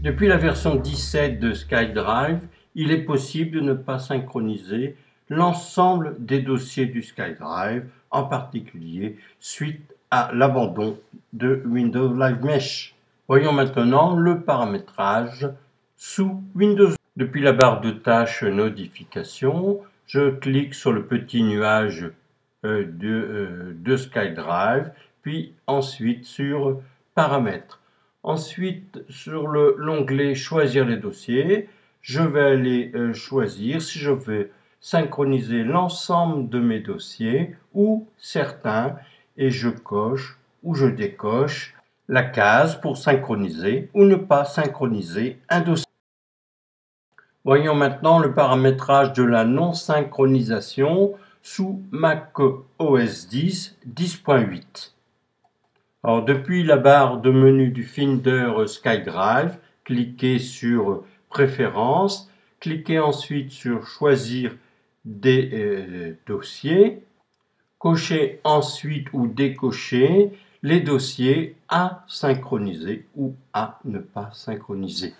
Depuis la version 17 de SkyDrive, il est possible de ne pas synchroniser l'ensemble des dossiers du SkyDrive, en particulier suite à l'abandon de Windows Live Mesh. Voyons maintenant le paramétrage sous Windows. Depuis la barre de tâches Notifications, je clique sur le petit nuage de SkyDrive, puis ensuite sur Paramètres. Ensuite, sur l'onglet Choisir les dossiers, je vais aller choisir si je veux synchroniser l'ensemble de mes dossiers ou certains, et je coche ou je décoche la case pour synchroniser ou ne pas synchroniser un dossier. Voyons maintenant le paramétrage de la non-synchronisation sous Mac OS X 10.8. Alors, depuis la barre de menu du Finder SkyDrive, cliquez sur Préférences, cliquez ensuite sur Choisir des dossiers, cochez ensuite ou décochez les dossiers à synchroniser ou à ne pas synchroniser.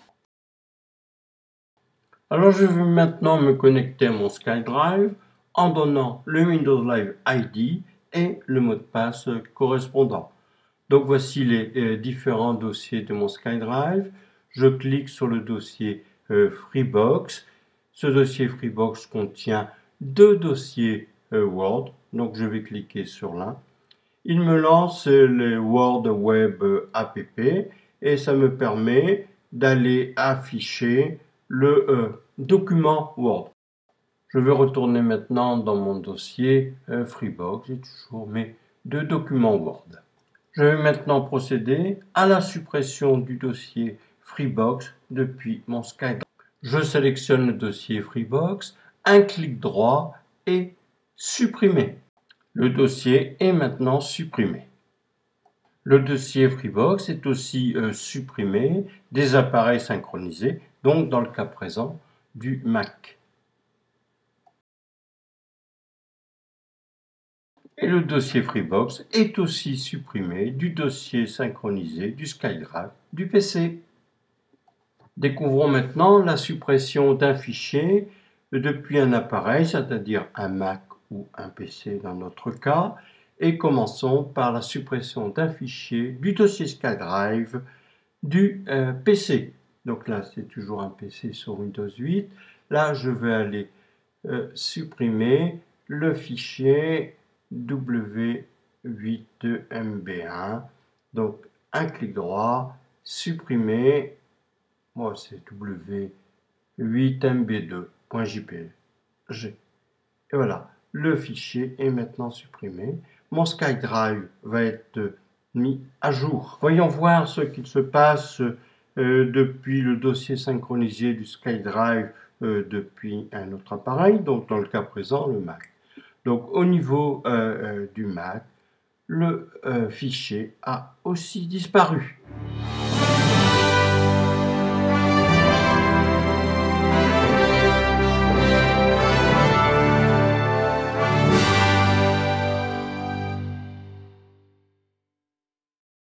Alors je vais maintenant me connecter à mon SkyDrive en donnant le Windows Live ID et le mot de passe correspondant. Donc voici les différents dossiers de mon SkyDrive. Je clique sur le dossier Freebox. Ce dossier Freebox contient deux dossiers Word, donc je vais cliquer sur l'un. Il me lance le Word Web App et ça me permet d'aller afficher le document Word. Je vais retourner maintenant dans mon dossier Freebox. J'ai toujours mes deux documents Word. Je vais maintenant procéder à la suppression du dossier Freebox depuis mon SkyDrive. Je sélectionne le dossier Freebox, un clic droit et supprimer. Le dossier est maintenant supprimé. Le dossier Freebox est aussi supprimé des appareils synchronisés, donc dans le cas présent du Mac. Et le dossier Freebox est aussi supprimé du dossier synchronisé du SkyDrive du PC. Découvrons maintenant la suppression d'un fichier depuis un appareil, c'est-à-dire un Mac ou un PC dans notre cas, et commençons par la suppression d'un fichier du dossier SkyDrive du PC. Donc là, c'est toujours un PC sur Windows 8. Là, je vais aller supprimer le fichier W8MB1. Donc, un clic droit, supprimer. Moi, c'est W8MB2.jpg. Et voilà, le fichier est maintenant supprimé. Mon SkyDrive va être mis à jour. Voyons voir ce qu'il se passe depuis le dossier synchronisé du SkyDrive depuis un autre appareil, donc dans le cas présent, le Mac. Donc au niveau du Mac, le fichier a aussi disparu.